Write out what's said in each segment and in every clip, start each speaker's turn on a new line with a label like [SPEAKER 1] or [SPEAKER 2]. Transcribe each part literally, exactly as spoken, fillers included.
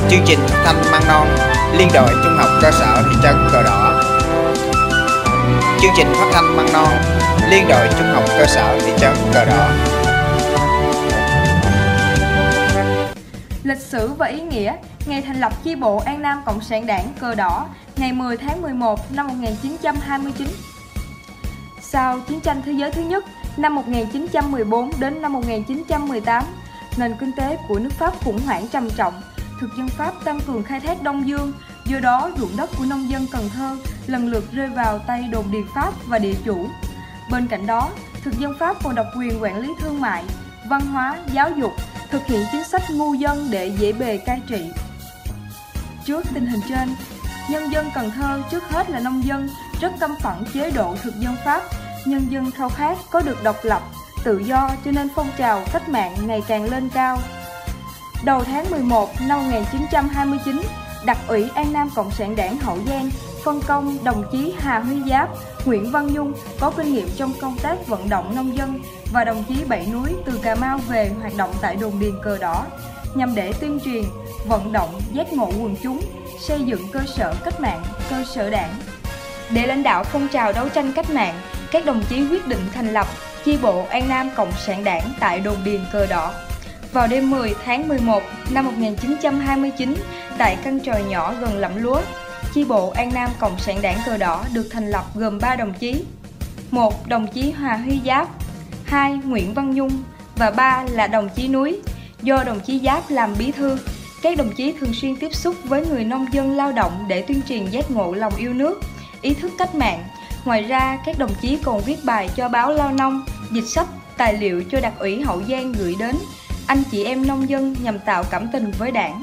[SPEAKER 1] Chương trình phát thanh măng non Liên đội Trung học cơ sở thị trấn Cờ Đỏ. Chương trình phát thanh măng non Liên đội Trung học cơ sở thị trấn Cờ Đỏ.
[SPEAKER 2] Lịch sử và ý nghĩa ngày thành lập chi bộ An Nam Cộng sản Đảng Cờ Đỏ ngày mười tháng mười một năm một nghìn chín trăm hai mươi chín. Sau chiến tranh thế giới thứ nhất năm một nghìn chín trăm mười bốn đến năm một nghìn chín trăm mười tám, nền kinh tế của nước Pháp khủng hoảng trầm trọng. Thực dân Pháp tăng cường khai thác Đông Dương, do đó ruộng đất của nông dân Cần Thơ lần lượt rơi vào tay đồn điền Pháp và địa chủ. Bên cạnh đó, thực dân Pháp còn độc quyền quản lý thương mại, văn hóa, giáo dục, thực hiện chính sách ngu dân để dễ bề cai trị. Trước tình hình trên, nhân dân Cần Thơ trước hết là nông dân rất căm phẫn chế độ thực dân Pháp. Nhân dân khao khát có được độc lập, tự do cho nên phong trào cách mạng ngày càng lên cao. Đầu tháng mười một năm một nghìn chín trăm hai mươi chín, Đặc ủy An Nam Cộng sản Đảng Hậu Giang phân công đồng chí Hà Huy Giáp, Nguyễn Văn Nhung có kinh nghiệm trong công tác vận động nông dân và đồng chí Bảy Núi từ Cà Mau về hoạt động tại đồn điền Cờ Đỏ nhằm để tuyên truyền, vận động, giác ngộ quần chúng, xây dựng cơ sở cách mạng, cơ sở đảng. Để lãnh đạo phong trào đấu tranh cách mạng, các đồng chí quyết định thành lập chi bộ An Nam Cộng sản Đảng tại đồn điền Cờ Đỏ. Vào đêm mười tháng mười một năm một nghìn chín trăm hai mươi chín, tại căn tròi nhỏ gần lẫm lúa, chi bộ An Nam Cộng sản Đảng Cờ Đỏ được thành lập gồm ba đồng chí. Một, đồng chí Hà Huy Giáp, hai, Nguyễn Văn Nhung và ba là đồng chí Núi. Do đồng chí Giáp làm bí thư, các đồng chí thường xuyên tiếp xúc với người nông dân lao động để tuyên truyền giác ngộ lòng yêu nước, ý thức cách mạng. Ngoài ra, các đồng chí còn viết bài cho báo Lao Nông, dịch sách, tài liệu cho Đặc ủy Hậu Giang gửi đến anh chị em nông dân nhằm tạo cảm tình với đảng.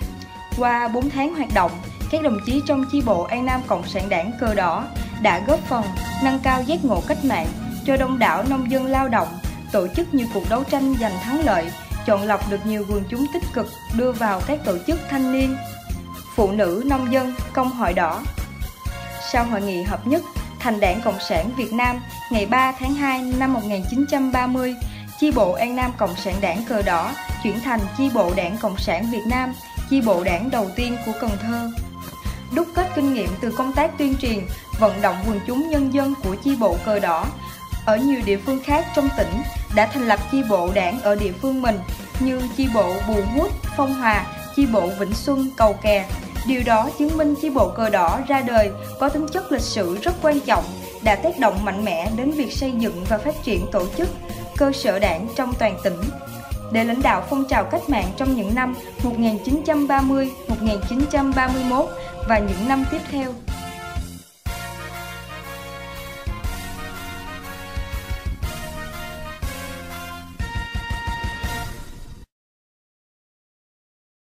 [SPEAKER 2] Qua bốn tháng hoạt động, các đồng chí trong chi bộ An Nam Cộng sản Đảng Cờ Đỏ đã góp phần nâng cao giác ngộ cách mạng cho đông đảo nông dân lao động, tổ chức nhiều cuộc đấu tranh giành thắng lợi, chọn lọc được nhiều quần chúng tích cực đưa vào các tổ chức thanh niên, phụ nữ nông dân, công hội đỏ. Sau hội nghị hợp nhất thành Đảng Cộng sản Việt Nam ngày ba tháng hai năm một nghìn chín trăm ba mươi, chi bộ An Nam Cộng sản Đảng Cờ Đỏ chuyển thành chi bộ Đảng Cộng sản Việt Nam, chi bộ đảng đầu tiên của Cần Thơ. Đúc kết kinh nghiệm từ công tác tuyên truyền, vận động quần chúng nhân dân của chi bộ Cờ Đỏ ở nhiều địa phương khác trong tỉnh đã thành lập chi bộ đảng ở địa phương mình như chi bộ Bù Mút, Phong Hòa, chi bộ Vĩnh Xuân, Cầu Kè. Điều đó chứng minh chi bộ Cờ Đỏ ra đời có tính chất lịch sử rất quan trọng, đã tác động mạnh mẽ đến việc xây dựng và phát triển tổ chức, cơ sở đảng trong toàn tỉnh. Để lãnh đạo phong trào cách mạng trong những năm một nghìn chín trăm ba mươi đến một nghìn chín trăm ba mươi mốt và những năm tiếp theo,